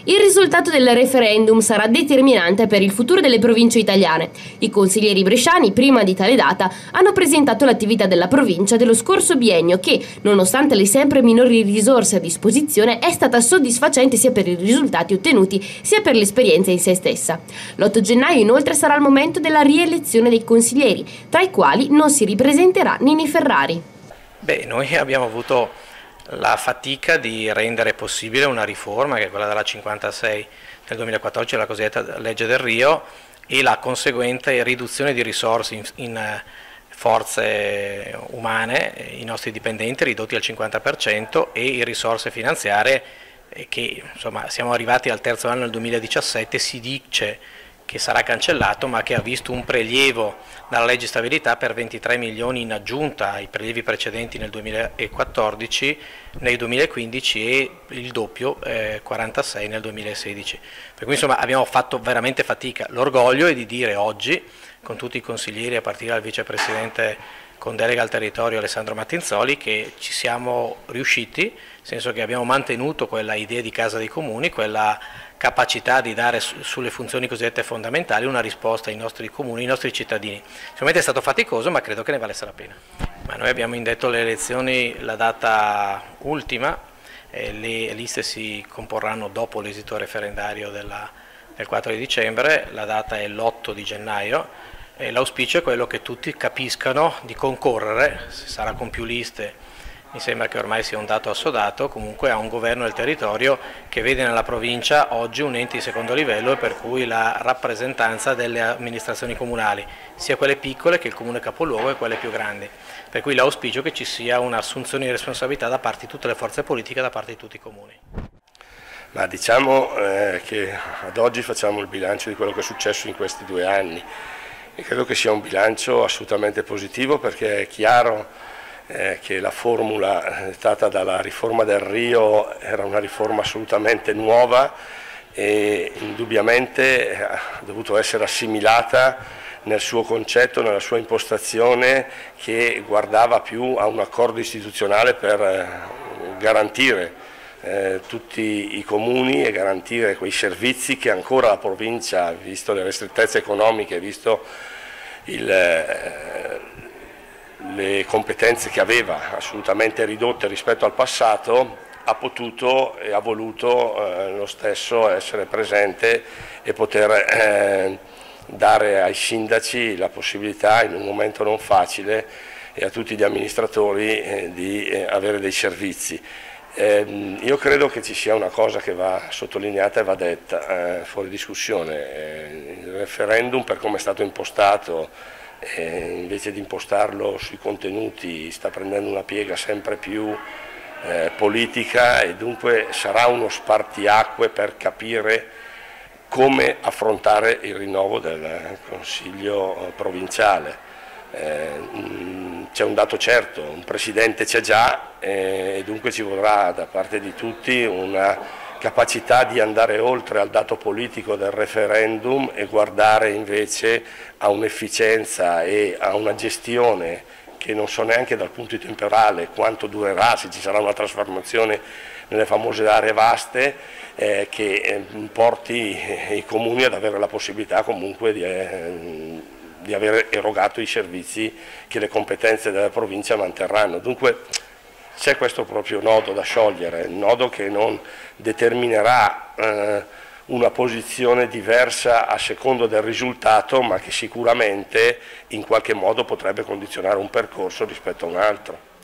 Il risultato del referendum sarà determinante per il futuro delle province italiane. I consiglieri bresciani, prima di tale data, hanno presentato l'attività della provincia dello scorso biennio che, nonostante le sempre minori risorse a disposizione, è stata soddisfacente sia per i risultati ottenuti sia per l'esperienza in se stessa. L'8 gennaio inoltre sarà il momento della rielezione dei consiglieri, tra i quali non si ripresenterà Nini Ferrari. Noi abbiamo avuto la fatica di rendere possibile una riforma, che è quella della 56 del 2014, la cosiddetta legge del Rio, e la conseguente riduzione di risorse in forze umane, i nostri dipendenti ridotti al 50% e in risorse finanziarie che insomma siamo arrivati al terzo anno nel 2017, si dice che sarà cancellato, ma che ha visto un prelievo dalla legge stabilità per 23 milioni in aggiunta ai prelievi precedenti nel 2014, nel 2015 e il doppio, 46 nel 2016. Per cui insomma abbiamo fatto veramente fatica. L'orgoglio è di dire oggi, con tutti i consiglieri a partire dal vicepresidente con delega al territorio Alessandro Mattinzoli, che ci siamo riusciti, nel senso che abbiamo mantenuto quella idea di Casa dei Comuni, quella capacità di dare sulle funzioni cosiddette fondamentali una risposta ai nostri comuni, ai nostri cittadini. Sicuramente è stato faticoso, ma credo che ne valesse la pena. Ma noi abbiamo indetto le elezioni la data ultima, le liste si comporranno dopo l'esito referendario del 4 di dicembre, la data è l'8 di gennaio, e l'auspicio è quello che tutti capiscano di concorrere, se sarà con più liste. Mi sembra che ormai sia un dato assodato, comunque a un governo del territorio che vede nella provincia oggi un ente di secondo livello e per cui la rappresentanza delle amministrazioni comunali, sia quelle piccole che il comune capoluogo e quelle più grandi. Per cui l'auspicio è che ci sia un'assunzione di responsabilità da parte di tutte le forze politiche, da parte di tutti i comuni. Ma diciamo che ad oggi facciamo il bilancio di quello che è successo in questi 2 anni e credo che sia un bilancio assolutamente positivo, perché è chiaro che la formula dettata dalla riforma del Rio era una riforma assolutamente nuova e indubbiamente ha dovuto essere assimilata nel suo concetto, nella sua impostazione, che guardava più a un accordo istituzionale per garantire tutti i comuni e garantire quei servizi che ancora la provincia, visto le ristrettezze economiche, visto le competenze che aveva assolutamente ridotte rispetto al passato, ha potuto e ha voluto lo stesso essere presente e poter dare ai sindaci la possibilità, in un momento non facile, e a tutti gli amministratori di avere dei servizi. Io credo che ci sia una cosa che va sottolineata e va detta fuori discussione. Il referendum, per come è stato impostato, invece di impostarlo sui contenuti, sta prendendo una piega sempre più politica e dunque sarà uno spartiacque per capire come affrontare il rinnovo del Consiglio provinciale. C'è un dato certo, un presidente c'è già e dunque ci vorrà da parte di tutti una capacità di andare oltre al dato politico del referendum e guardare invece a un'efficienza e a una gestione che non so neanche dal punto temporale quanto durerà, se ci sarà una trasformazione nelle famose aree vaste, che porti i comuni ad avere la possibilità comunque di aver erogato i servizi che le competenze della provincia manterranno. Dunque c'è questo proprio nodo da sciogliere, il nodo che non determinerà una posizione diversa a secondo del risultato, ma che sicuramente in qualche modo potrebbe condizionare un percorso rispetto a un altro.